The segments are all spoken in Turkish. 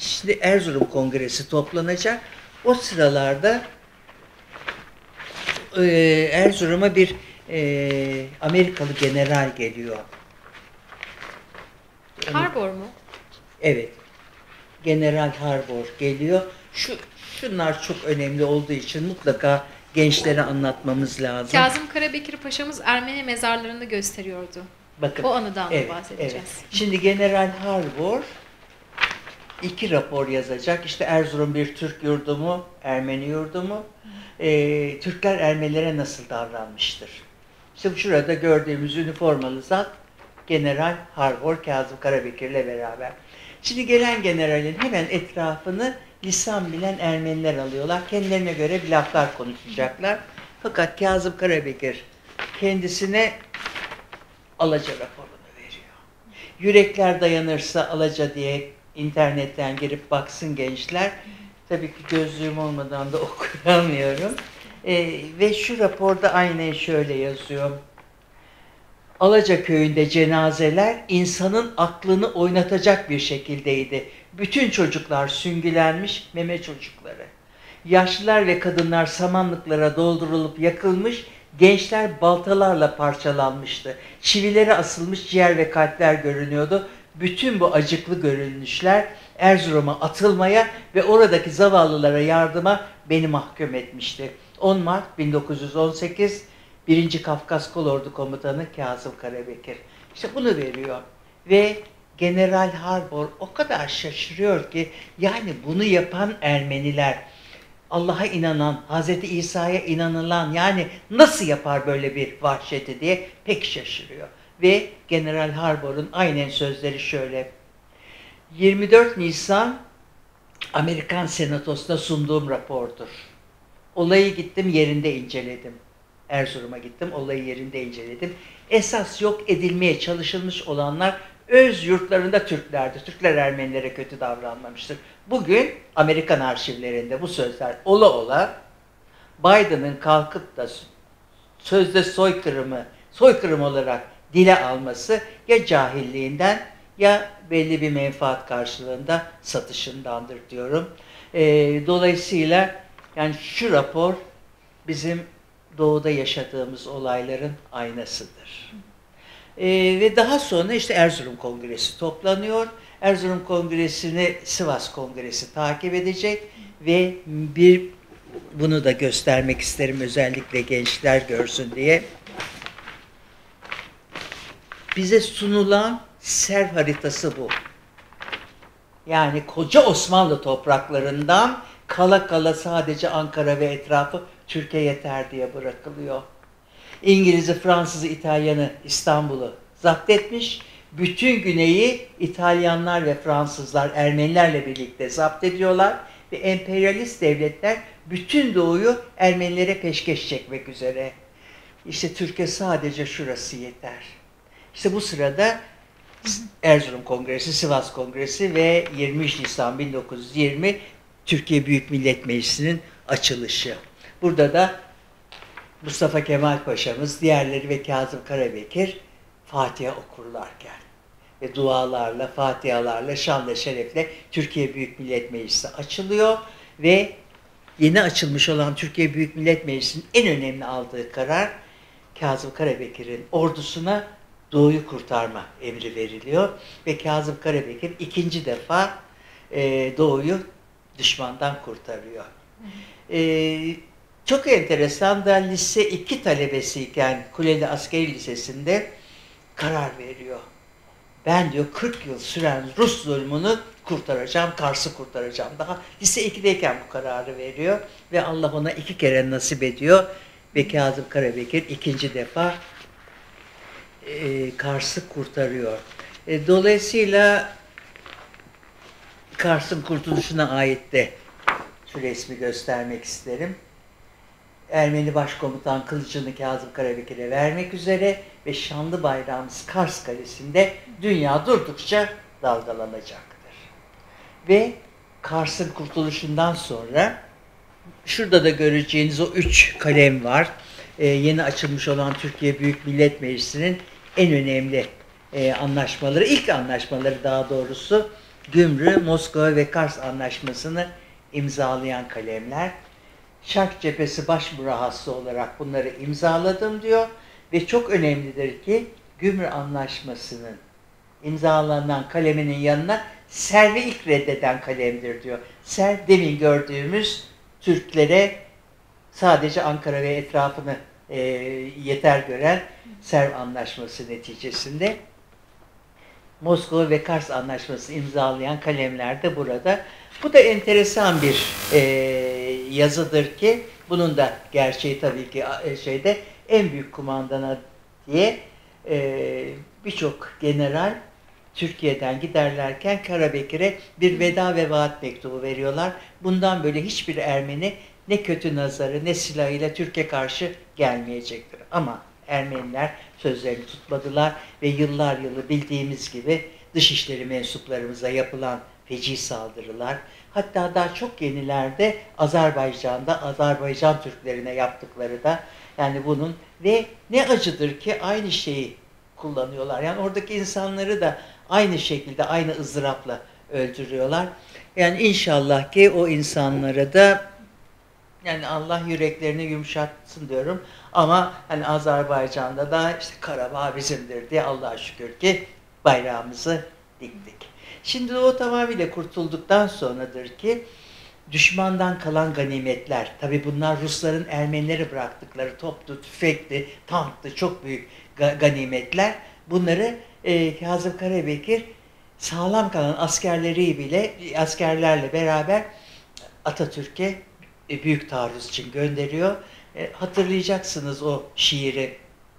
Şimdi Erzurum Kongresi toplanacak. O sıralarda Erzurum'a bir Amerikalı general geliyor. Harbor mu? Evet. General Harbor geliyor. Şunlar çok önemli olduğu için mutlaka gençlere anlatmamız lazım. Kazım Karabekir Paşa'mız Ermeni mezarlarını gösteriyordu. Bakın, O anıdan evet, da bahsedeceğiz. Evet. Şimdi General Harbor 2 rapor yazacak. İşte Erzurum bir Türk yurdu mu, Ermeni yurdu mu? Türkler Ermenilere nasıl davranmıştır? İşte şurada gördüğümüz üniformalı zat General Harbor Kazım Karabekir'le beraber. Şimdi gelen generalin hemen etrafını lisan bilen Ermeniler alıyorlar. Kendilerine göre bir laflar konuşacaklar. Fakat Kazım Karabekir kendisine Alaca raporunu veriyor. Yürekler dayanırsa Alaca diye internetten girip baksın gençler. Tabii ki gözlüğüm olmadan da okuyamıyorum. Ve şu raporda aynen şöyle yazıyor. Alaca köyünde cenazeler insanın aklını oynatacak bir şekildeydi. Bütün çocuklar süngülenmiş, meme çocukları. Yaşlılar ve kadınlar samanlıklara doldurulup yakılmış, gençler baltalarla parçalanmıştı. Çivilere asılmış ciğer ve kalpler görünüyordu. Bütün bu acıklı görünüşler Erzurum'a atılmaya ve oradaki zavallılara yardıma beni mahkum etmişti. 10 Mart 1918 1. Kafkas Kolordu Komutanı Kazım Karabekir. İşte bunu veriyor. Ve General Harbor o kadar şaşırıyor ki yani bunu yapan Ermeniler, Allah'a inanan, Hz. İsa'ya inanılan yani nasıl yapar böyle bir vahşeti diye pek şaşırıyor. Ve General Harbor'un aynen sözleri şöyle. 24 Nisan Amerikan Senatosu'na sunduğum rapordur. Olayı gittim yerinde inceledim. Erzurum'a gittim, olayı yerinde inceledim. Esas yok edilmeye çalışılmış olanlar öz yurtlarında Türklerdi. Türkler Ermenilere kötü davranmamıştır. Bugün Amerikan arşivlerinde bu sözler ola ola Biden'ın kalkıp da sözde soykırım olarak dile alması ya cahilliğinden ya belli bir menfaat karşılığında satışındandır diyorum. Dolayısıyla yani şu rapor bizim doğuda yaşadığımız olayların aynasıdır. Ve daha sonra işte Erzurum Kongresi toplanıyor. Erzurum Kongresi'ni Sivas Kongresi takip edecek ve bunu da göstermek isterim özellikle gençler görsün diye. Bize sunulan ser haritası bu. Yani koca Osmanlı topraklarından kala kala sadece Ankara ve etrafı Türkiye yeter diye bırakılıyor. İngiliz'i, Fransız'ı, İtalyan'ı, İstanbul'u zapt etmiş. Bütün güneyi İtalyanlar ve Fransızlar Ermenilerle birlikte zapt ediyorlar. Ve emperyalist devletler bütün doğuyu Ermenilere peşkeş çekmek üzere. İşte Türkiye sadece şurası yeter. İşte bu sırada Erzurum Kongresi, Sivas Kongresi ve 23 Nisan 1920 Türkiye Büyük Millet Meclisi'nin açılışı. Burada da Mustafa Kemal Paşa'mız, diğerleri ve Kazım Karabekir Fatiha okurlarken ve dualarla, fatihalarla, şanla şerefle Türkiye Büyük Millet Meclisi açılıyor ve yeni açılmış olan Türkiye Büyük Millet Meclisi'nin en önemli aldığı karar Kazım Karabekir'in ordusuna Doğu'yu kurtarma emri veriliyor ve Kazım Karabekir ikinci defa Doğu'yu düşmandan kurtarıyor. Çok enteresan da lise 2 talebesiyken Kuleli Askeri Lisesi'nde karar veriyor. Ben diyor 40 yıl süren Rus zulmünü kurtaracağım, Kars'ı kurtaracağım. Daha lise 2'deyken bu kararı veriyor ve Allah ona 2 kere nasip ediyor ve Kazım Karabekir ikinci defa Kars'ı kurtarıyor. Dolayısıyla Kars'ın kurtuluşuna ait de şu resmi göstermek isterim. Ermeni Başkomutan kılıcını Kazım Karabekir'e vermek üzere ve şanlı bayrağımız Kars Kalesi'nde dünya durdukça dalgalanacaktır. Ve Kars'ın kurtuluşundan sonra şurada da göreceğiniz o 3 kalem var. Yeni açılmış olan Türkiye Büyük Millet Meclisi'nin en önemli anlaşmaları, ilk anlaşmaları daha doğrusu Gümrü, Moskova ve Kars Anlaşması'nı imzalayan kalemler. Şark cephesi baş murahhası olarak bunları imzaladım diyor ve çok önemlidir ki Gümrü Anlaşması'nın imzalanan kaleminin yanına Servi ilk reddeden kalemdir diyor. Serv demin gördüğümüz Türklere sadece Ankara ve etrafını yeter gören Serv Anlaşması neticesinde Moskova ve Kars Anlaşması imzalayan kalemler de burada. Bu da enteresan bir yazıdır ki bunun da gerçeği tabii ki şeyde en büyük kumandana diye birçok general Türkiye'den giderlerken Karabekir'e bir veda ve vaat mektubu veriyorlar. Bundan böyle hiçbir Ermeni ne kötü nazarı ne silahıyla Türkiye karşı gelmeyecektir. Ama Ermeniler sözlerini tutmadılar ve yıllar yılı bildiğimiz gibi dışişleri mensuplarımıza yapılan feci saldırılar, hatta daha çok yenilerde Azerbaycan'da Azerbaycan Türklerine yaptıkları da yani bunun ve ne acıdır ki aynı şeyi kullanıyorlar. Yani oradaki insanları da aynı şekilde aynı ızdırapla öldürüyorlar. Yani inşallah ki o insanlara da yani Allah yüreklerini yumuşatsın diyorum. Ama hani Azerbaycan'da da işte Karabağ bizimdir diye Allah'a şükür ki bayrağımızı diktik. Şimdi o tamamıyla kurtulduktan sonradır ki düşmandan kalan ganimetler, tabi bunlar Rusların Ermenilere bıraktıkları toplu, tüfekli, tanklı çok büyük ganimetler. Bunları Kazım Karabekir sağlam kalan askerlerle beraber Atatürk'e büyük taarruz için gönderiyor. Hatırlayacaksınız o şiiri.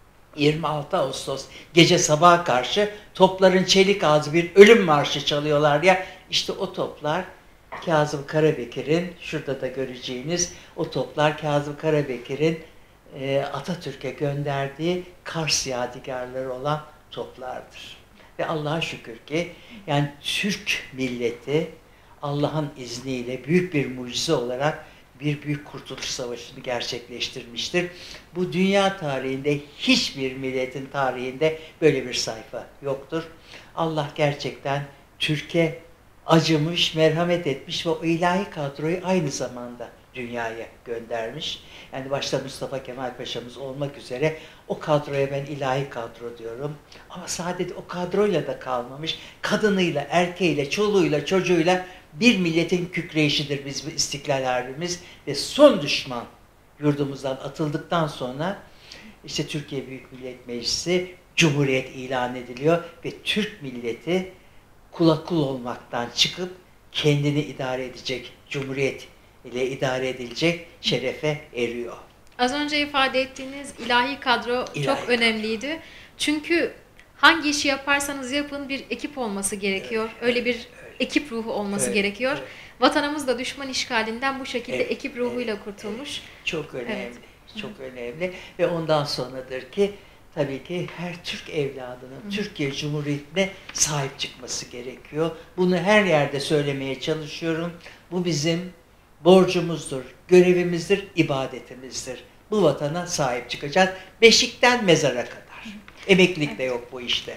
26 Ağustos gece sabaha karşı topların çelik ağzı bir ölüm marşı çalıyorlar ya. İşte o toplar Kazım Karabekir'in, şurada da göreceğiniz o toplar Kazım Karabekir'in Atatürk'e gönderdiği Kars yadigarları olan toplardır. Ve Allah'a şükür ki yani Türk milleti Allah'ın izniyle büyük bir mucize olarak bir büyük kurtuluş savaşını gerçekleştirmiştir. Bu dünya tarihinde hiçbir milletin tarihinde böyle bir sayfa yoktur. Allah gerçekten Türkiye acımış, merhamet etmiş ve o ilahi kadroyu aynı zamanda dünyaya göndermiş. Yani başta Mustafa Kemal Paşa'mız olmak üzere o kadroya ben ilahi kadro diyorum. Ama sadece o kadroyla da kalmamış. Kadınıyla, erkeğiyle, çoluğuyla, çocuğuyla bir milletin kükreyişidir bizim İstiklal Harbimiz ve son düşman yurdumuzdan atıldıktan sonra işte Türkiye Büyük Millet Meclisi Cumhuriyet ilan ediliyor ve Türk milleti kula kul olmaktan çıkıp kendini idare edecek, Cumhuriyet ile idare edilecek şerefe eriyor. Az önce ifade ettiğiniz ilahi kadro çok önemliydi. Çünkü hangi işi yaparsanız yapın bir ekip olması gerekiyor. Öyle bir ekip ruhu olması gerekiyor. Vatanımız da düşman işgalinden bu şekilde ekip ruhuyla kurtulmuş. Çok önemli, çok önemli ve ondan sonradır ki tabii ki her Türk evladının Türkiye Cumhuriyeti'ne sahip çıkması gerekiyor. Bunu her yerde söylemeye çalışıyorum. Bu bizim borcumuzdur, görevimizdir, ibadetimizdir. Bu vatana sahip çıkacağız. Beşikten mezara kadar. Emeklilik de yok bu işte.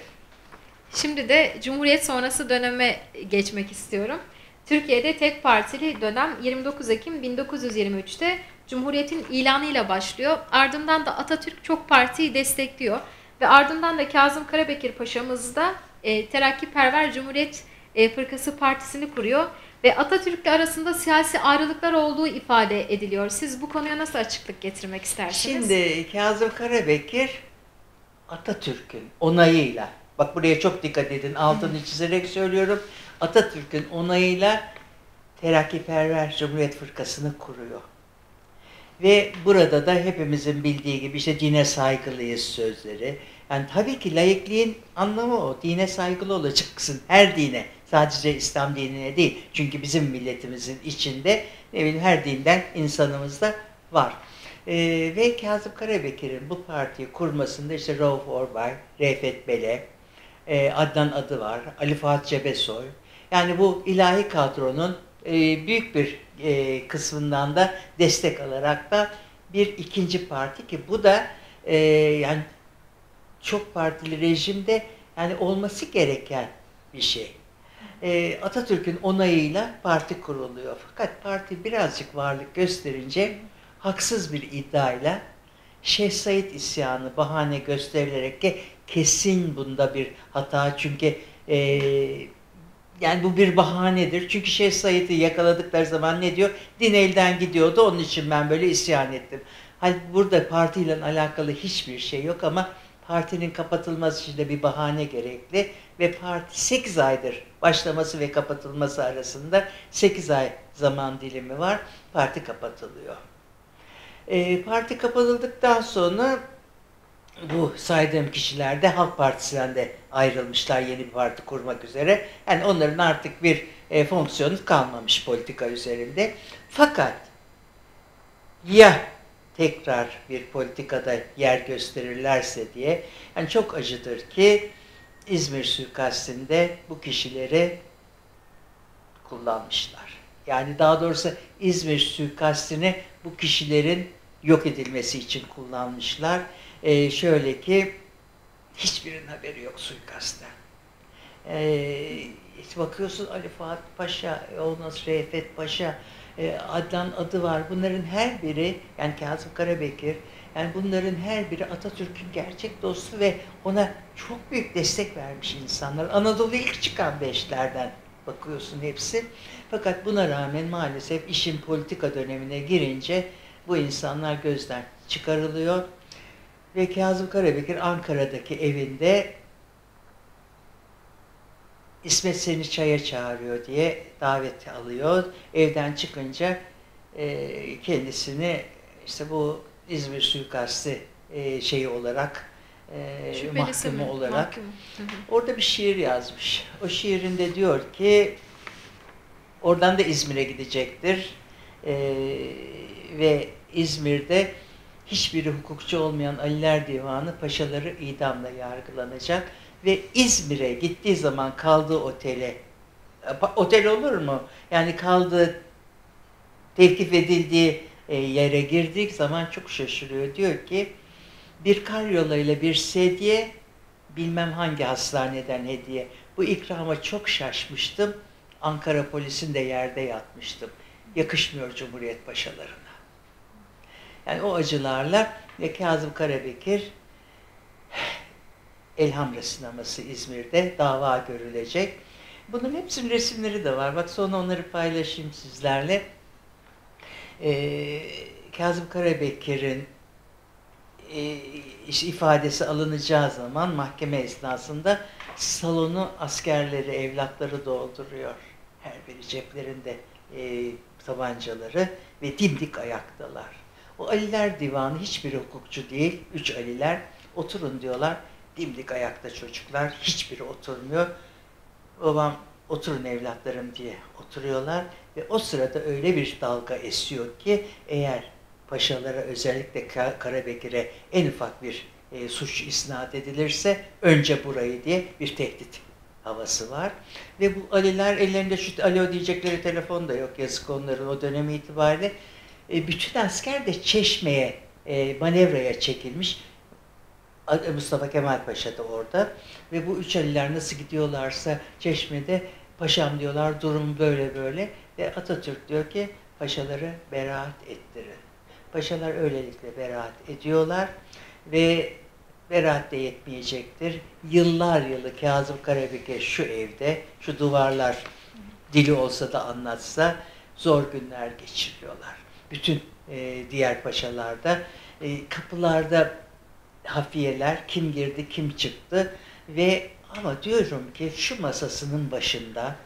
Şimdi de Cumhuriyet sonrası döneme geçmek istiyorum. Türkiye'de tek partili dönem 29 Ekim 1923'te Cumhuriyet'in ilanıyla başlıyor. Ardından da Atatürk çok partiyi destekliyor. Ve ardından da Kazım Karabekir Paşa'mız da Terakkiperver Cumhuriyet Fırkası Partisi'ni kuruyor. Ve Atatürk'le arasında siyasi ayrılıklar olduğu ifade ediliyor. Siz bu konuya nasıl açıklık getirmek istersiniz? Şimdi Kazım Karabekir Atatürk'ün onayıyla, bak buraya çok dikkat edin, altını çizerek söylüyorum, Atatürk'ün onayıyla Terakkiperver Cumhuriyet Fırkası'nı kuruyor. Ve burada da hepimizin bildiği gibi işte dine saygılıyız sözleri. Yani tabii ki laikliğin anlamı o. Dine saygılı olacaksın. Her dine. Sadece İslam dinine değil. Çünkü bizim milletimizin içinde ne bileyim her dinden insanımız da var. Ve Kazım Karabekir'in bu partiyi kurmasında işte Rauf Orbay, Refet Bele, Adnan Adı var, Ali Fuat Cebesoy. Yani bu ilahi kadronun büyük bir kısmından da destek alarak da bir ikinci parti ki bu da yani çok partili rejimde yani olması gereken bir şey. Atatürk'ün onayıyla parti kuruluyor. Fakat parti birazcık varlık gösterince haksız bir iddiayla Şeyh Said isyanı bahane gösterilerek ki kesin bunda bir hata, çünkü e, yani bu bir bahanedir. Çünkü Şeyh Said'i yakaladıkları zaman ne diyor? Din elden gidiyordu, onun için ben böyle isyan ettim. Hani burada partiyle alakalı hiçbir şey yok ama partinin kapatılması için de bir bahane gerekli ve parti 8 aydır başlaması ve kapatılması arasında 8 ay zaman dilimi var. Parti kapatılıyor. Parti kapatıldıktan sonra bu saydığım kişiler de Halk Partisi'nden de ayrılmışlar yeni bir parti kurmak üzere. Yani onların artık bir fonksiyonu kalmamış politika üzerinde. Fakat ya tekrar bir politikada yer gösterirlerse diye, yani çok acıdır ki İzmir suikastinde bu kişileri kullanmışlar. Yani daha doğrusu İzmir suikastini bu kişilerin yok edilmesi için kullanmışlar. Şöyle ki hiçbirinin haberi yok suikastten. Bakıyorsun Ali Fuat Paşa, ondan Reifet Paşa, Adnan adı var. Bunların her biri, yani Kazım Karabekir, yani bunların her biri Atatürk'ün gerçek dostu ve ona çok büyük destek vermiş insanlar. Anadolu ilk çıkan beşlerden bakıyorsun hepsi. Fakat buna rağmen maalesef işin politika dönemine girince bu insanlar gözden çıkarılıyor. Ve Kazım Karabekir Ankara'daki evinde İsmet seni çaya çağırıyor diye davet alıyor. Evden çıkınca kendisini işte bu İzmir suikastı şeyi olarak mahkumu olarak orada bir şiir yazmış. O şiirinde diyor ki oradan da İzmir'e gidecektir ve İzmir'de hiçbiri hukukçu olmayan Aliler Divanı paşaları idamla yargılanacak ve İzmir'e gittiği zaman kaldığı otel olur mu? Yani kaldığı, tevkif edildiği yere girdiği zaman çok şaşırıyor. Diyor ki bir karyolayla bir sedye, bilmem hangi hastaneden hediye. Bu ikrama çok şaşmıştım. Ankara polisinde yerde yatmıştım. Yakışmıyor Cumhuriyet paşalarına. Yani o acılarla ve Kazım Karabekir Elhamra sineması İzmir'de dava görülecek. Bunun hepsinin resimleri de var. Bak sonra onları paylaşayım sizlerle. Kazım Karabekir'in ifadesi alınacağı zaman mahkeme esnasında salonu askerleri, evlatları dolduruyor. Her biri ceplerinde tabancaları ve dimdik ayaktalar. O Aliler Divanı hiçbiri hukukçu değil. 3 Aliler oturun diyorlar. Dimdik ayakta çocuklar. Hiçbiri oturmuyor. Babam oturun evlatlarım diye oturuyorlar. Ve o sırada öyle bir dalga esiyor ki eğer paşalara, özellikle Karabekir'e en ufak bir suç isnat edilirse önce burayı diye bir tehdit havası var. Ve bu Aliler ellerinde şu alo diyecekleri telefon da yok, yazık onların o dönemi itibariyle. Bütün asker de Çeşme'ye manevraya çekilmiş. Mustafa Kemal Paşa da orada. Ve bu 3 Aliler nasıl gidiyorlarsa Çeşme'de paşam diyorlar durum böyle böyle. Ve Atatürk diyor ki paşaları beraat ettirin. Paşalar öylelikle beraat ediyorlar ve beraat de yetmeyecektir. Yıllar yılı Kazım Karabekir şu evde, şu duvarlar dili olsa da anlatsa zor günler geçiriyorlar. Bütün diğer paşalarda kapılarda hafiyeler, kim girdi kim çıktı ve ama diyorum ki şu masasının başında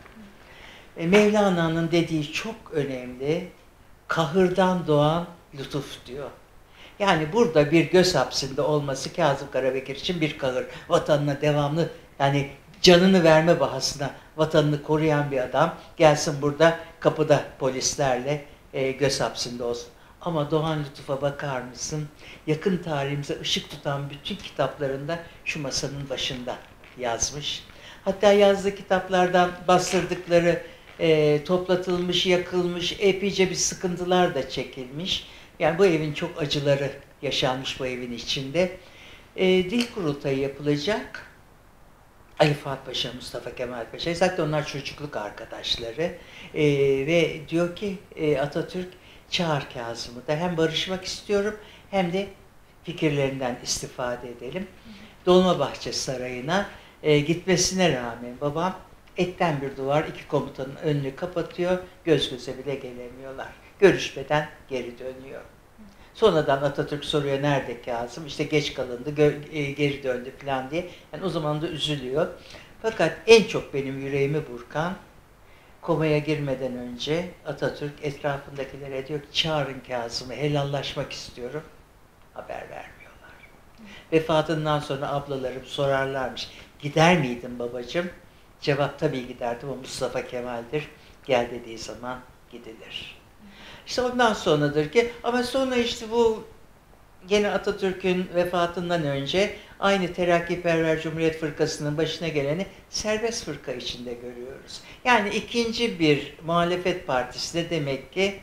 Mevlana'nın dediği çok önemli, kahırdan doğan lütuf diyor. Yani burada bir göz hapsinde olması Kazım Karabekir için bir kahır. Vatanına devamlı, yani canını verme bahasına vatanını koruyan bir adam gelsin burada kapıda polislerle göz hapsinde olsun. Ama Doğan Lütuf'a bakar mısın? Yakın tarihimize ışık tutan bütün kitaplarında şu masanın başında yazmış. Hatta yazdığı kitaplardan bastırdıkları toplatılmış, yakılmış, epeyce bir sıkıntılar da çekilmiş. Yani bu evin çok acıları yaşanmış bu evin içinde. Dil kurultayı yapılacak. Ali Fuat Paşa, Mustafa Kemal Paşa. Zaten onlar çocukluk arkadaşları. Ve diyor ki Atatürk, çağır Kazım'ı da, hem barışmak istiyorum hem de fikirlerinden istifade edelim. Dolmabahçe Sarayı'na gitmesine rağmen babam etten bir duvar, iki komutanın önünü kapatıyor, göz göze bile gelemiyorlar. Görüşmeden geri dönüyor. Sonradan Atatürk soruyor, nerede Kazım? İşte geç kalındı, geri döndü falan diye. Yani o zaman da üzülüyor. Fakat en çok benim yüreğimi burkan, komaya girmeden önce Atatürk etrafındakilere diyor ki, çağırın Kazım'ı, helallaşmak istiyorum. Haber vermiyorlar. Vefatından sonra ablalarım sorarlarmış, gider miydin babacığım? Cevap, tabii giderdim, o Mustafa Kemal'dir. Gel dediği zaman gidilir. İşte ondan sonradır ki, ama sonra işte bu gene Atatürk'ün vefatından önce aynı Terakkiperver Cumhuriyet Fırkası'nın başına geleni serbest fırka içinde görüyoruz. Yani ikinci bir muhalefet partisi de demek ki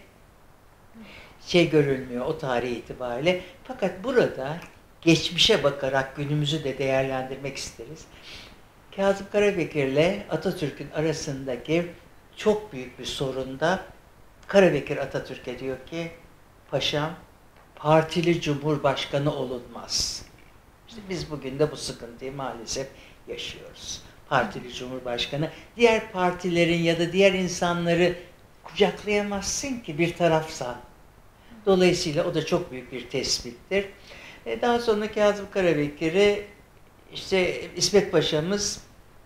görülmüyor o tarih itibariyle. Fakat burada geçmişe bakarak günümüzü de değerlendirmek isteriz. Kazım Karabekir'le Atatürk'ün arasındaki çok büyük bir sorunda Karabekir Atatürk'e diyor ki, paşam, partili cumhurbaşkanı olunmaz. İşte biz bugün de bu sıkıntıyı maalesef yaşıyoruz. Partili cumhurbaşkanı, diğer partilerin ya da diğer insanları kucaklayamazsın ki bir tarafsan. Dolayısıyla o da çok büyük bir tespittir. Daha sonra Kazım Karabekir'i işte İsmet Paşa'mız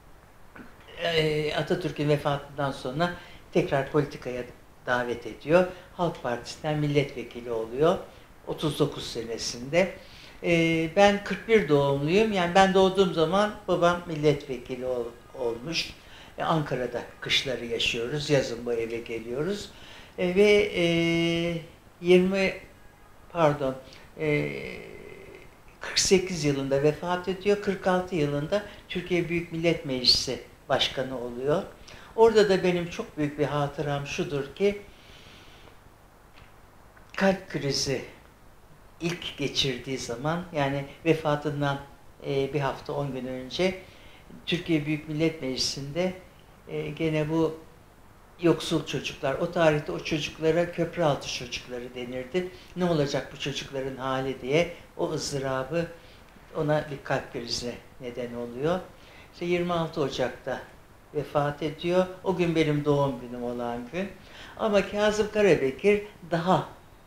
Atatürk'ün vefatından sonra tekrar politikaya davet ediyor. Halk Partisi'nden milletvekili oluyor 39 senesinde. Ben 41 doğumluyum. Yani ben doğduğum zaman babam milletvekili olmuş. Ankara'da kışları yaşıyoruz. Yazın bu eve geliyoruz. Ve 48 yılında vefat ediyor. 46 yılında Türkiye Büyük Millet Meclisi Başkanı oluyor. Orada da benim çok büyük bir hatıram şudur ki, kalp krizi ilk geçirdiği zaman, yani vefatından bir hafta 10 gün önce Türkiye Büyük Millet Meclisi'nde gene bu yoksul çocuklar, o tarihte o çocuklara köprüaltı çocukları denirdi. Ne olacak bu çocukların hali diye o ızdırabı ona bir kalp krizine neden oluyor. İşte 26 Ocak'ta vefat ediyor. O gün benim doğum günüm olan gün. Ama Kazım Karabekir daha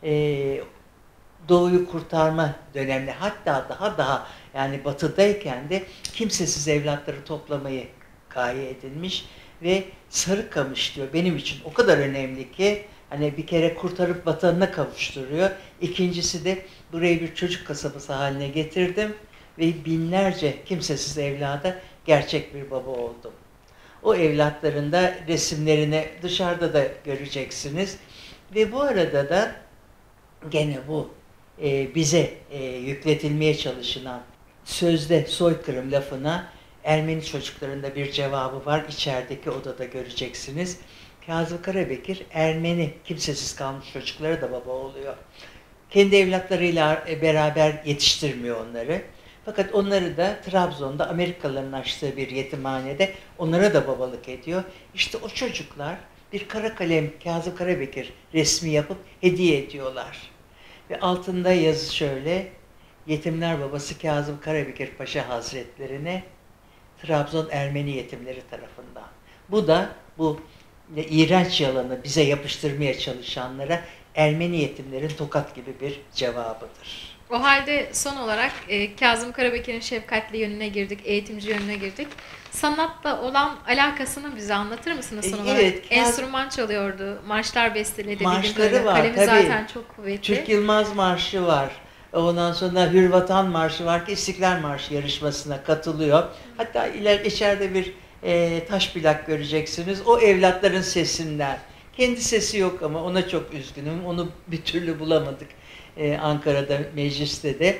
Doğu'yu kurtarma döneminde, hatta daha yani batıdayken de kimsesiz evlatları toplamayı gaye edinmiş ve Sarıkamış diyor, benim için o kadar önemli ki, hani bir kere kurtarıp vatanına kavuşturuyor. İkincisi de burayı bir çocuk kasabası haline getirdim ve binlerce kimsesiz evlada gerçek bir baba oldum. O evlatların da resimlerini dışarıda da göreceksiniz. Ve bu arada da gene bu bize yükletilmeye çalışılan sözde soykırım lafına Ermeni çocuklarında bir cevabı var. İçerideki odada göreceksiniz. Kazım Karabekir Ermeni kimsesiz kalmış çocuklara da baba oluyor. Kendi evlatlarıyla beraber yetiştirmiyor onları. Fakat onları da Trabzon'da Amerikalıların açtığı bir yetimhanede onlara da babalık ediyor. İşte o çocuklar bir kara kalem Kazım Karabekir resmi yapıp hediye ediyorlar. Ve altında yazı şöyle: Yetimler Babası Kazım Karabekir Paşa Hazretlerine, Trabzon Ermeni yetimleri tarafından. Bu da bu iğrenç yalanı bize yapıştırmaya çalışanlara Ermeni yetimlerin tokat gibi bir cevabıdır. O halde son olarak Kazım Karabekir'in şefkatli yönüne girdik, eğitimci yönüne girdik. Sanatla olan alakasını bize anlatır mısınız son olarak? Evet, Enstrüman çalıyordu, marşlar besteledi. Marşları var kalemi tabii. zaten çok kuvvetli. Türk Yılmaz Marşı var. Ondan sonra Hürvatan Marşı var ki İstiklal Marşı yarışmasına katılıyor. Hatta içeride bir taş plak göreceksiniz. O evlatların sesinden. Kendi sesi yok ama ona çok üzgünüm. Onu bir türlü bulamadık Ankara'da, mecliste de.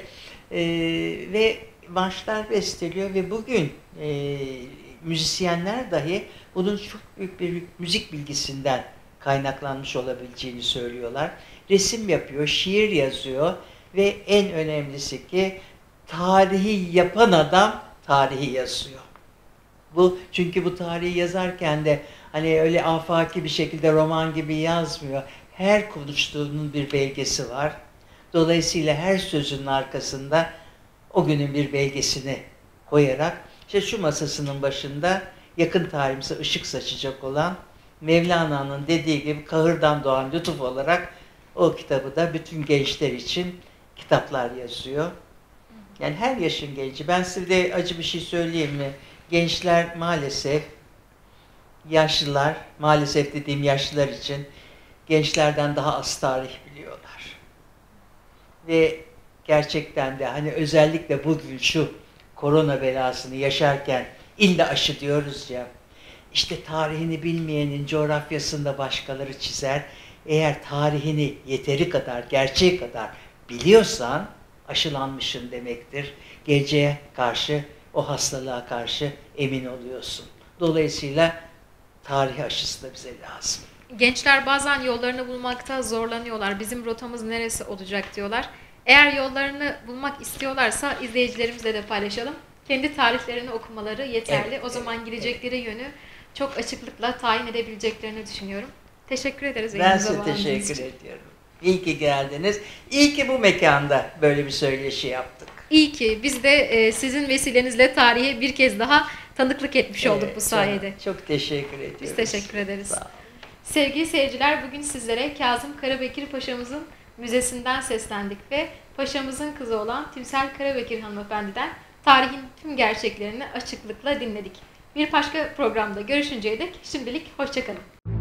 Ve marşlar besteliyor ve bugün müzisyenler dahi bunun çok büyük bir müzik bilgisinden kaynaklanmış olabileceğini söylüyorlar. Resim yapıyor, şiir yazıyor ve en önemlisi ki tarihi yapan adam tarihi yazıyor. Çünkü bu tarihi yazarken de hani öyle afaki bir şekilde roman gibi yazmıyor. Her konuştuğunun bir belgesi var. Dolayısıyla her sözünün arkasında o günün bir belgesini koyarak işte şu masasının başında yakın tarihimize ışık saçacak olan Mevlana'nın dediği gibi kahırdan doğan lütuf olarak o kitabı da bütün gençler için kitaplar yazıyor. Yani her yaşın genci. Ben size de acı bir şey söyleyeyim mi? Gençler maalesef, yaşlılar, maalesef dediğim yaşlılar için gençlerden daha az tarih biliyorlar. Ve gerçekten de hani özellikle bugün şu korona belasını yaşarken illa aşı diyoruz ya, işte tarihini bilmeyenin coğrafyasında başkaları çizer. Eğer tarihini yeteri kadar, gerçeği kadar biliyorsan aşılanmışsın demektir. Geleceğe karşı, o hastalığa karşı emin oluyorsun. Dolayısıyla tarih aşısı da bize lazım. Gençler bazen yollarını bulmakta zorlanıyorlar. Bizim rotamız neresi olacak diyorlar. Eğer yollarını bulmak istiyorlarsa izleyicilerimizle de paylaşalım. Kendi tarihlerini okumaları yeterli. O zaman gidecekleri yönü çok açıklıkla tayin edebileceklerini düşünüyorum. Teşekkür ederiz. Ben size teşekkür ediyorum. İyi ki geldiniz. İyi ki bu mekanda böyle bir söyleşi yaptık. İyi ki biz de sizin vesilenizle tarihe bir kez daha tanıklık etmiş olduk bu sayede. Çok teşekkür ediyoruz. Biz teşekkür ederiz. Sağ olun. Sevgili seyirciler, bugün sizlere Kazım Karabekir Paşa'mızın müzesinden seslendik ve paşamızın kızı olan Timsel Karabekir hanımefendiden tarihin tüm gerçeklerini açıklıkla dinledik. Bir başka programda görüşünceye dek şimdilik hoşça kalın.